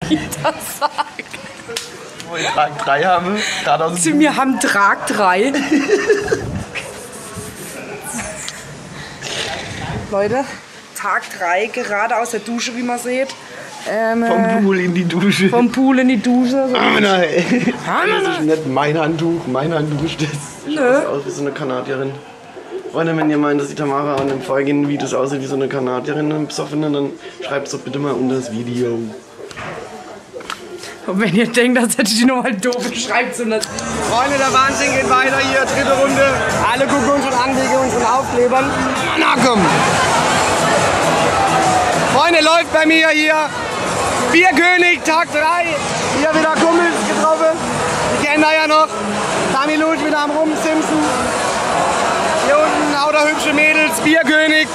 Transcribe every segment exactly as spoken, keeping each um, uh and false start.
ich das sagen? Wir Tag drei haben. Gerade aus Sie, wir haben Tag drei. Leute, Tag drei, gerade aus der Dusche, wie man sieht. Ähm, vom Pool in die Dusche. Vom Pool in die Dusche. So. Ah, nein. Das ist nicht mein Handtuch. Mein Handtuch ist das. Sieht Nö. aus wie so eine Kanadierin. Freunde, wenn ihr meint, dass die Tamara an dem vorgehenden Videos aussieht wie so eine Kanadierin, eine Besoffene, dann schreibt es doch bitte mal unter das Video. Und wenn ihr denkt, das hätte ich nochmal doof, schreibt es unter das Video. Freunde, der Wahnsinn geht weiter hier, dritte Runde. Alle gucken uns schon an wegen unseren Aufklebern. Na komm! Freunde, läuft bei mir hier. Bierkönig, Tag drei. Hier wieder Kumpels getroffen. Die kennen da ja noch. Sami Lusch wieder am Rumsimsen. Hier unten lauter hübsche Mädels, Bierkönig.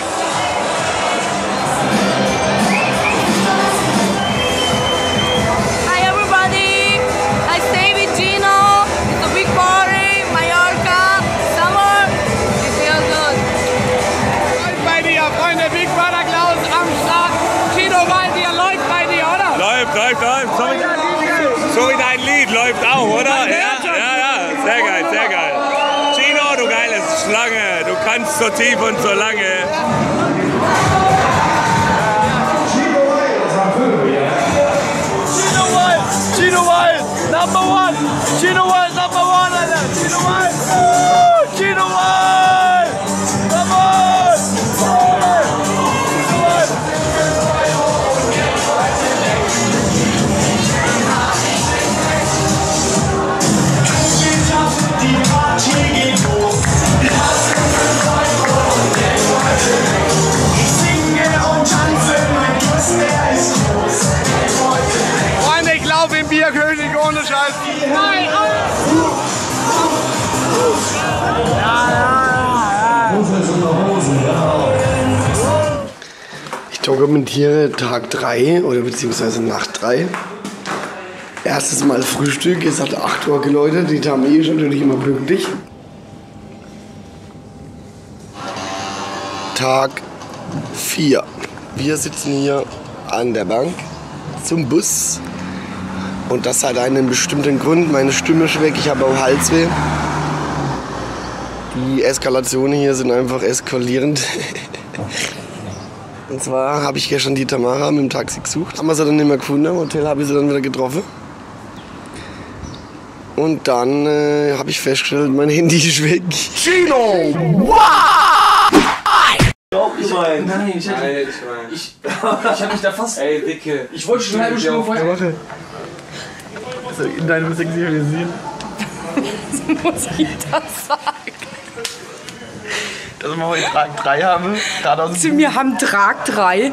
Hi everybody, I stay with Gino. It's a big party, Mallorca, summer. It feels good. Läuft bei dir, Freunde, Big Brother Klaus am Start. Gino bei dir, läuft bei dir, oder? Läuft, läuft, läuft. So wie, so wie dein Lied läuft auch, oder? Ja, ja, ja. Sehr geil, sehr geil. Gino, du geiles Schlange. Du kannst so tief und so lange. Gino Wild, Gino Wild, number one. Gino Wild, number one, Alter. Gino Wild. Woo! Gino Wild. Number one. Gino Wild. Die Party geht los. Ich singe und tanze, mein Durst, der ist groß. Freunde, ich laufe im Bierkönig ohne Scheiß. Nein, Ich dokumentiere Tag drei oder beziehungsweise Nacht drei. Erstes Mal Frühstück, es hat acht Uhr geläutet, die Tami ist natürlich immer pünktlich. Tag vier. Wir sitzen hier an der Bank zum Bus. Und das hat einen bestimmten Grund. Meine Stimme ist weg, ich habe auch Halsweh. Die Eskalationen hier sind einfach eskalierend. Und zwar habe ich gestern die Tamara mit dem Taxi gesucht. Haben wir sie dann nicht mehr gefunden. Im Hotel habe ich sie dann wieder getroffen. Und dann äh, habe ich festgestellt, mein Handy ist weg. Gino! Wow! Nein, nein, ich hätte. Ich, ich hab mich da fast. Ey, Dicke. Ich wollte schon eine halbe Stunde vorher. Warte. Also in deinem Sexualisieren. Muss ich das sagen? Dass wir heute Tag drei haben. Gerade aus Sie, wir haben Tag drei.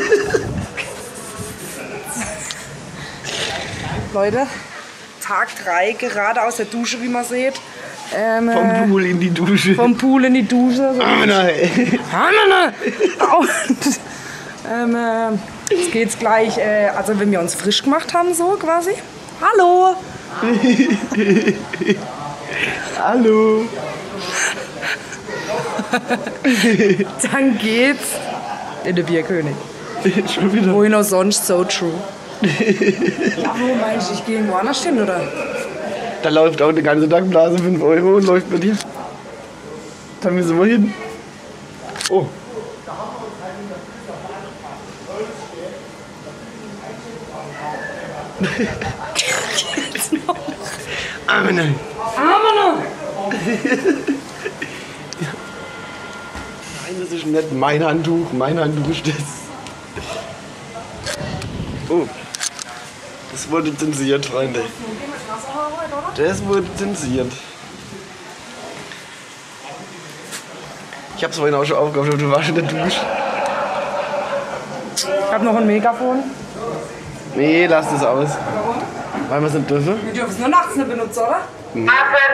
Leute, Tag drei, gerade aus der Dusche, wie man sieht. Ähm, vom Pool in die Dusche. Vom Pool in die Dusche. So. Ah, nein. Und, ähm, äh, jetzt geht's gleich, äh, also wenn wir uns frisch gemacht haben, so quasi. Hallo! Hallo! Dann geht's in den Bierkönig. Schon wieder. Wohin auch sonst, so true. Ja, wo meinst du, ich gehe irgendwo anders hin, oder? Da läuft auch eine ganze Tankblase fünf Euro und läuft bei dir. Da müssen wir hin. Oh. Jetzt noch. Amene. Amene. Nein, das ist nicht mein Handtuch. Mein Handtuch ist das. Oh. Das wurde zensiert, Freunde. Das wurde zensiert. Ich hab's vorhin auch schon aufgehört, aber du warst in der Dusche. Ich hab noch ein Megafon. Nee, lass das aus. Warum? Weil wir es nicht dürfen. Wir dürfen es nur nachts nicht benutzen, oder? Nee.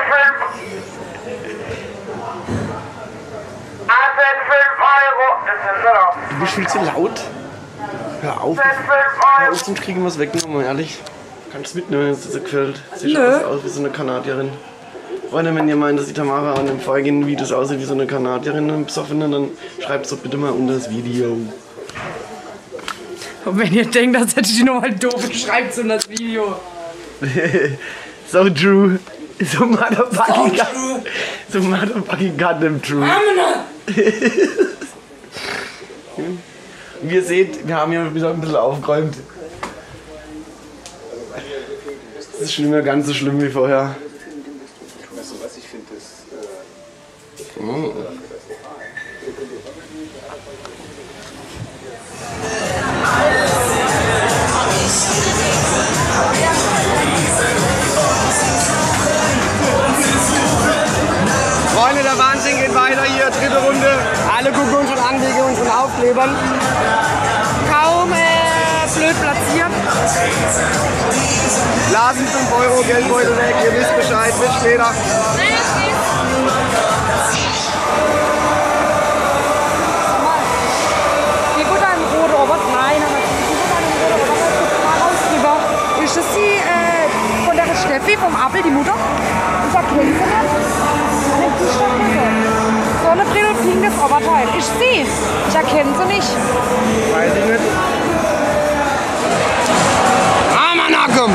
Du bist viel zu laut. Hör auf. Hör auf, sonst kriegen wir es weggenommen, ehrlich. Kannst du mitnehmen, wenn es dir so gefällt. Sieht Nö. aus, aus wie so eine Kanadierin. Freunde, wenn ihr meint, dass die Tamara an dem vorgehenden Videos aussieht wie so eine Kanadierin, eine Besoffene, dann schreibt es doch bitte mal unter das Video. Und wenn ihr denkt, dass der Gino mal doof ist, schreibt in das Video. So true. So motherfucking so true. So motherfucking goddamn true. Wie ihr seht, wir haben hier wieder ein bisschen aufgeräumt. Es ist schon nicht mehr ganz so schlimm wie vorher. Weißt du was, ich finde das... Äh, oh. Freunde, der Wahnsinn geht weiter hier, dritte Runde. Alle gucken uns schon an wegen unseren Aufklebern. Kaum äh, blöd platziert. Blasen fünf Euro, Geldbeutel weg, ihr wisst Bescheid, bis später. Die Butter im roten Robot, nein, aber die Butter im roten Robot mal raus drüber. Ist das die äh, von der Steffi vom Appel, die Mutter? Ich erkenne sie nicht. So eine Brille fliegendes Oberteil. Ich sie. Ich erkenne sie nicht. Weiß ich nicht. Amanakum!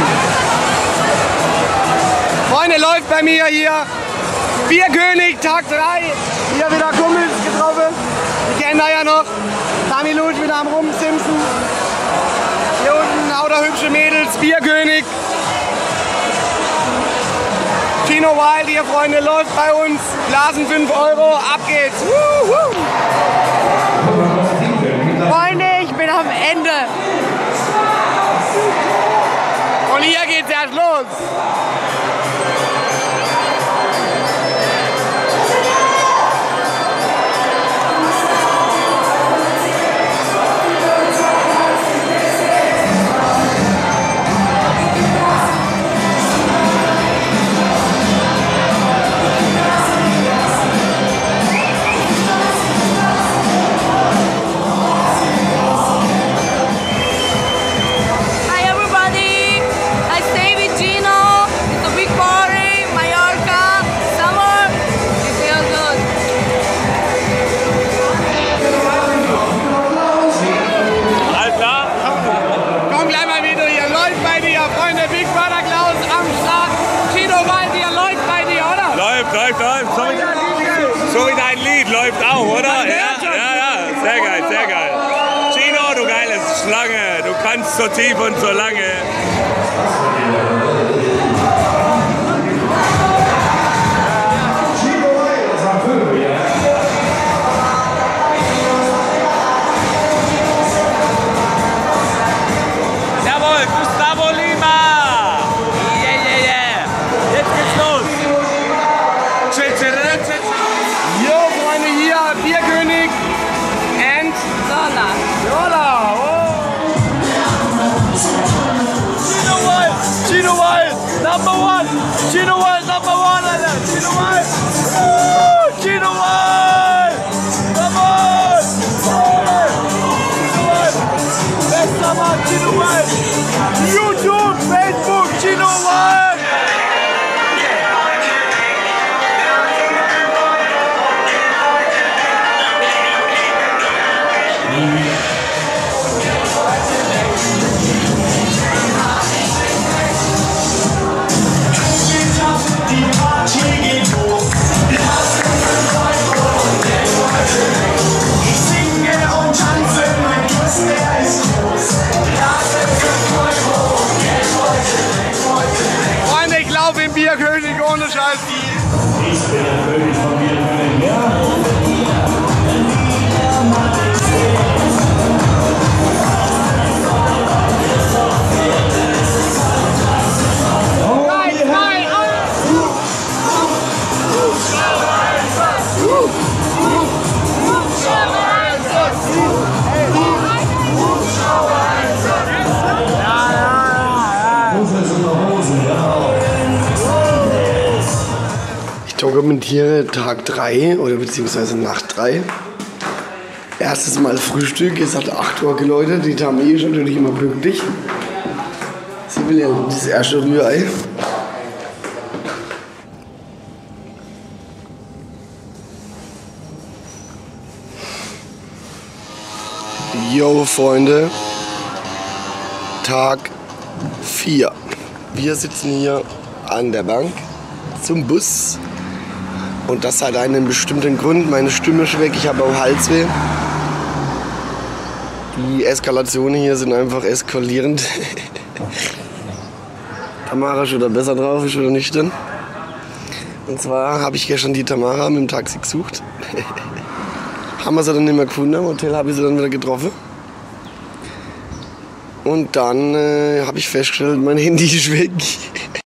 Freunde, läuft bei mir hier. Bierkönig, Tag drei. Hier wieder Kumpels getroffen. Die kennen da ja noch. Dami Luch wieder am Rumsimsen. Hier unten lauter hübsche Mädels. Bierkönig. Gino Wild, ihr Freunde, läuft bei uns. Blasen fünf Euro, ab geht's. Woo, Freunde, ich bin am Ende. Und hier geht's erst los. Läuft, läuft. So wie, so wie dein Lied läuft auch, oder? Ja, ja, ja. Sehr geil, sehr geil. Gino, du geile Schlange. Du kannst so tief und so lange. Jawohl, Gustavo Lima. Yeah, yeah, yeah. Jetzt geht's los. Jo, Freunde, hier, Bierkönig and Lola. Lola. Oh. Gino Wild, Gino Wild, number one. Gino Wild, number one, Alter. Gino Wild. Woo, Gino Wild. Come on. Gino Wild. Bester Mann, Gino Wild. YouTube, Facebook, Gino Wild. Freunde, ich laufe im Bierkönig ohne Scheiß. Ich bin der König von Bierkönig, ja. Ich dokumentiere Tag drei oder beziehungsweise Nacht drei. Erstes Mal Frühstück, es hat acht Uhr geläutet, die Tami ist natürlich immer pünktlich. Sie will ja das erste Rührei. Yo, Freunde, Tag vier. Wir sitzen hier an der Bank zum Bus. Und das hat einen bestimmten Grund. Meine Stimme ist weg, ich habe auch Halsweh. Die Eskalationen hier sind einfach eskalierend. Tamara ist wieder besser drauf, ist wieder nüchtern. Und zwar habe ich gestern die Tamara mit dem Taxi gesucht. Haben wir sie dann nicht mehr gefunden, im Hotel habe ich sie dann wieder getroffen. Und dann äh, habe ich festgestellt, mein Handy ist weg.